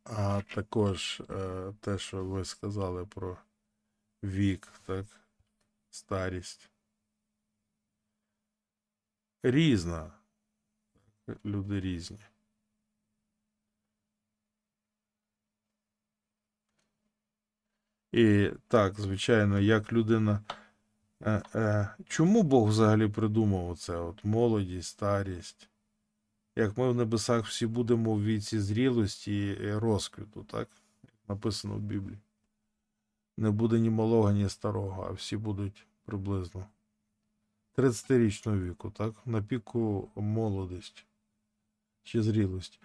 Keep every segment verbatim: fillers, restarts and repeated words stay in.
А також е, те, що ви сказали про вік, так, старість. Різна. Люди різні. І так, звичайно, як людина. Е, е, чому Бог взагалі придумав оце? От молодість, старість? Як ми в небесах всі будемо в віці зрілості і розквіту, так? Написано в Біблії. Не буде ні малого, ні старого, а всі будуть приблизно тридцятирічного віку, так? На піку молодості чи зрілості.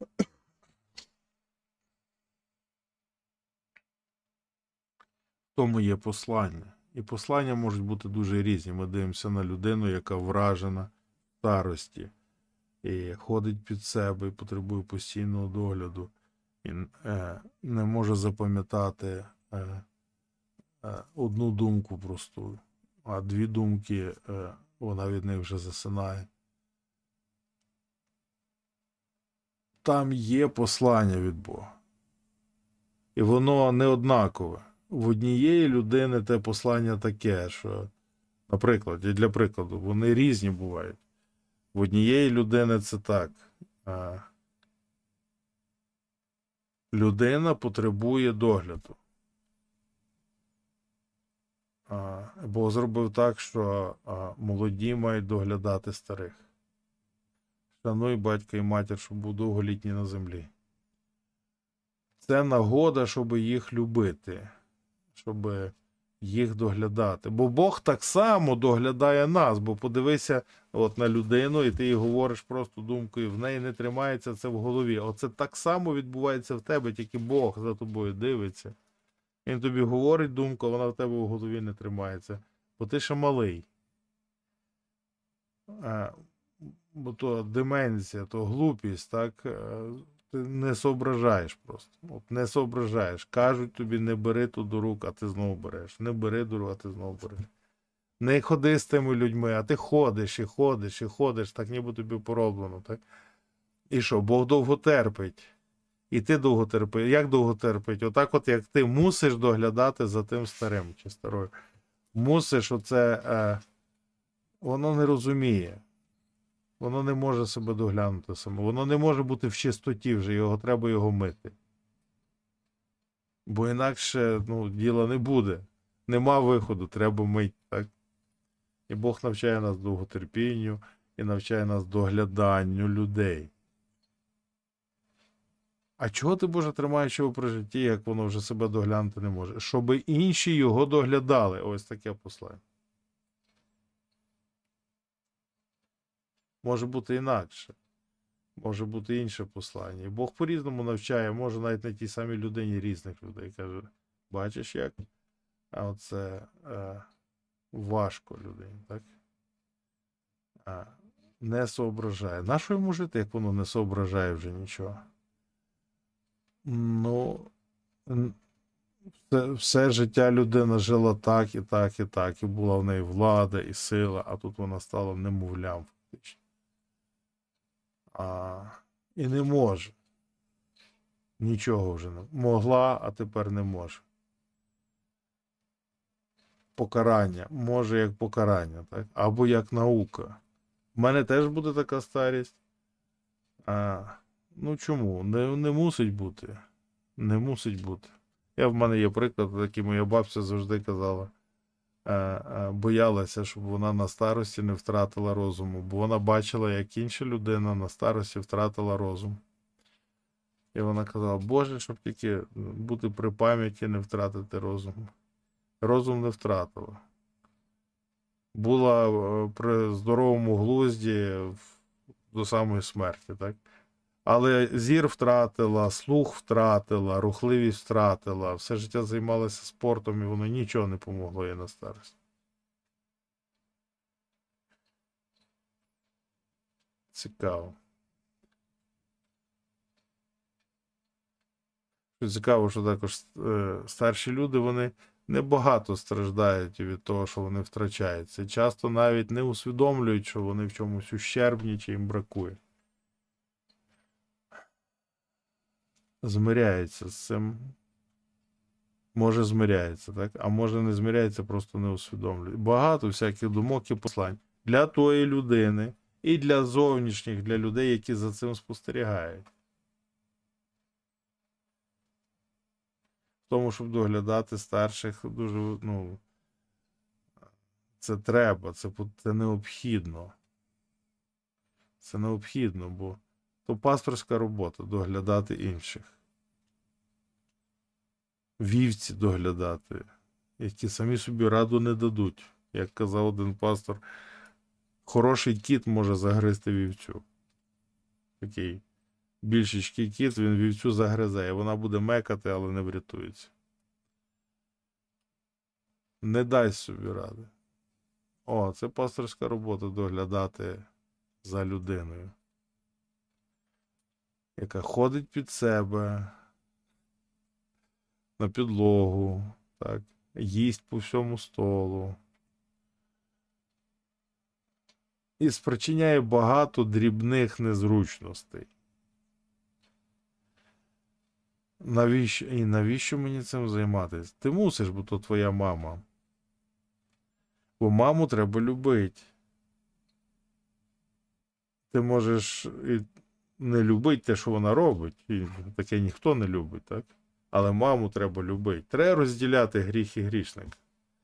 В тому є послання. І послання можуть бути дуже різні. Ми дивимося на людину, яка вражена в старості, і ходить під себе, і потребує постійного догляду, і е, не може запам'ятати е, е, одну думку просту, а дві думки е, вона від них вже засинає. Там є послання від Бога. І воно не однакове. В однієї людини те послання таке, що, наприклад, і для прикладу, вони різні бувають. В однієї людини це так. А, людина потребує догляду. А, Бог зробив так, що а, молоді мають доглядати старих. Шануй батька і матір, щоб був довголітній на землі. Це нагода, щоб їх любити, щоб їх доглядати. Бо Бог так само доглядає нас, бо подивися от на людину, і ти їй говориш просто думкою, в неї не тримається це в голові. Оце так само відбувається в тебе, тільки Бог за тобою дивиться. Він тобі говорить думку, а вона в тебе в голові не тримається. Бо ти ще малий. А, бо то деменція, то глупість, так? Ти не соображаєш просто. От не соображаєш. Кажуть тобі, не бери ту до рук, а ти знову береш. Не бери до рук, а ти знову береш. Не ходи з тими людьми, а ти ходиш і ходиш і ходиш, так ніби тобі пороблено, так? І що, Бог довго терпить. І ти довго терпиш. Як довго терпить? Отак от, як ти мусиш доглядати за тим старим чи старою. Мусиш оце, е, воно не розуміє. Воно не може себе доглянути само. Воно не може бути в чистоті вже, його треба його мити. Бо інакше, ну, діла не буде. Нема виходу, треба мити, так? І Бог навчає нас довготерпінню і навчає нас догляданню людей. А чого ти, Боже, тримаєш його при житті, як воно вже себе доглянути не може? Щоби інші його доглядали. Ось таке послання. Може бути інакше. Може бути інше послання. І Бог по-різному навчає, може навіть на тій самій людині різних людей. Каже, бачиш як? А оце е, важко людині, так? А, не соображає. Нащо йому жити, як воно не соображає вже нічого? Ну, все, все життя людина жила так, і так, і так. І була в неї влада, і сила, а тут вона стала немовлям, фактично. А, і не може. Нічого вже не могла, а тепер не може. Покарання. Може як покарання, так? Або як наука. У мене теж буде така старість. А, ну чому? Не, не мусить бути. Не мусить бути. Я, в мене є приклад, такий моя бабця завжди казала. А, а, боялася, щоб вона на старості не втратила розуму. Бо вона бачила, як інша людина на старості втратила розум. І вона казала, Боже, щоб тільки бути при пам'яті, не втратити розум. Розум не втратила. Була при здоровому глузді до самої смерті, так? Але зір втратила, слух втратила, рухливість втратила, все життя займалася спортом, і воно нічого не помогло їй на старості. Цікаво. Цікаво, що також е, старші люди, вони небагато страждають від того, що вони втрачаються. Часто навіть не усвідомлюють, що вони в чомусь ущербні чи їм бракує. змиряється з цим. Може змиряється, так? А може не змиряється, просто не усвідомлює. Багато всяких думок і послань для тої людини і для зовнішніх, для людей, які за цим спостерігають. В тому, щоб доглядати старших, дуже, ну, це треба, це, це необхідно. Це необхідно, бо то пасторська робота доглядати інших. Вівці доглядати, які самі собі раду не дадуть. Як казав один пастор, хороший кіт може загризти вівцю. Такий більшечкий кіт, він вівцю загризе, і вона буде мекати, але не врятується. Не дай собі ради. О, це пасторська робота доглядати за людиною, яка ходить під себе, на підлогу, так, їсть по всьому столу. І спричиняє багато дрібних незручностей. Навіщо, і навіщо мені цим займатися? Ти мусиш, бо то твоя мама. Бо маму треба любити. Ти можеш і не любити те, що вона робить. І таке ніхто не любить, так? Але маму треба любити. Треба розділяти гріх і грішник.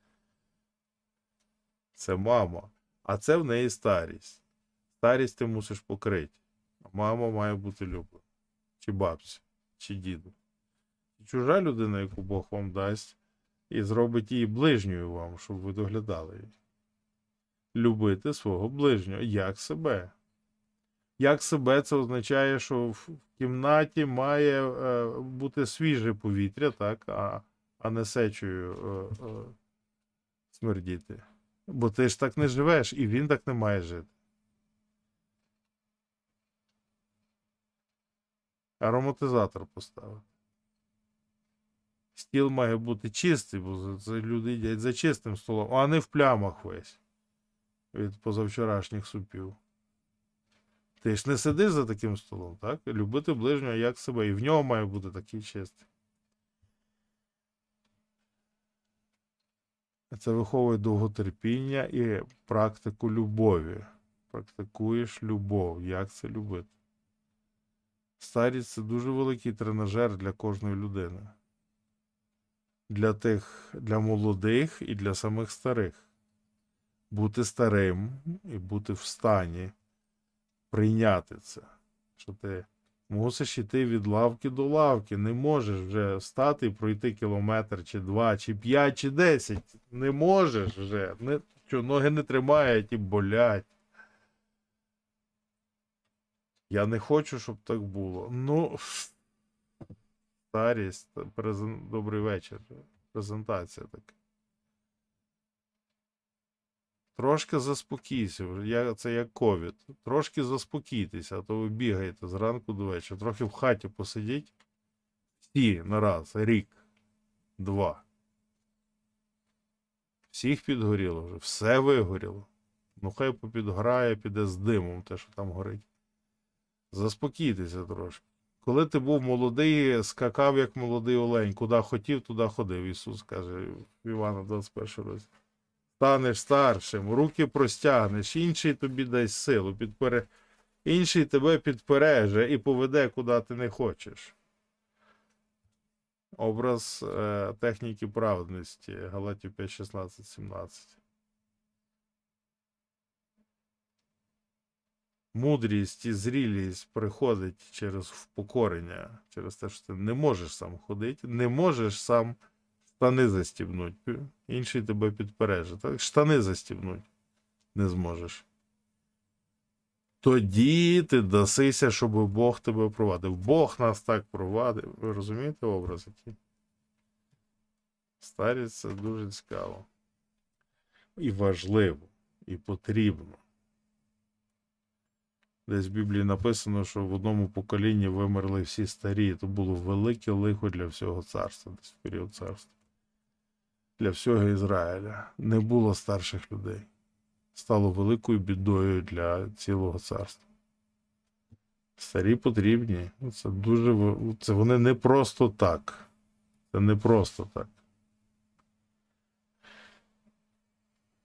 Це мама. А це в неї старість. Старість ти мусиш покрити. А мама має бути люблена. Чи бабця, чи діду. Чужа людина, яку Бог вам дасть, і зробить її ближньою вам, щоб ви доглядали її. Любити свого ближнього, як себе. Як себе, це означає, що в кімнаті має е, бути свіже повітря, так, а, а не сечею е, е, смердіти. Бо ти ж так не живеш, і він так не має жити. Ароматизатор поставити. Стіл має бути чистий, бо це люди їдять за чистим столом, а не в плямах весь від позавчорашніх супів. Ти ж не сидиш за таким столом, так? Любити ближнього як себе, і в нього має бути такий чистий. Це виховує довготерпіння і практику любові. Практикуєш любов. Як це любити? Старість – це дуже великий тренажер для кожної людини. Для тих, для молодих і для самих старих. Бути старим і бути в стані прийняти це. Що ти мусиш йти від лавки до лавки. Не можеш вже встати і пройти кілометр, чи два, чи п'ять, чи десять. Не можеш вже. Не, що ноги не тримають і болять. Я не хочу, щоб так було. Ну, старість, презент... добрий вечір. Презентація така. Трошки заспокійся. Я, це як ковід. Трошки заспокійтеся, а то ви бігаєте зранку до вечора. Трохи в хаті посидіть. Всі на раз. Рік. Два. Всіх підгоріло вже. Все вигоріло. Ну хай попідгорає, піде з димом те, що там горить. Заспокійтеся трошки. Коли ти був молодий, скакав як молодий олень. Куди хотів, туди ходив. Ісус каже в Івана двадцять першому розділі. Станеш старшим, руки простягнеш, інший тобі дасть силу, підпере... інший тебе підпереже і поведе, куди ти не хочеш. Образ е, техніки праведності, Галатів п'ять, шістнадцять, сімнадцять. Мудрість і зрілість приходить через впокорення, через те, що ти не можеш сам ходити, не можеш сам штани застібнуть, інший тебе підпереже. Так? Штани застібнуть не зможеш. Тоді ти дасися, щоб Бог тебе провадив. Бог нас так провадив. Ви розумієте образ який? Старість – це дуже цікаво. І важливо, і потрібно. Десь в Біблії написано, що в одному поколінні вимерли всі старі. Це було велике лихо для всього царства, десь в період царства. Для всього Ізраїля. Не було старших людей. Стало великою бідою для цілого царства. Старі потрібні. Це дуже в- це вони не просто так. Це не просто так.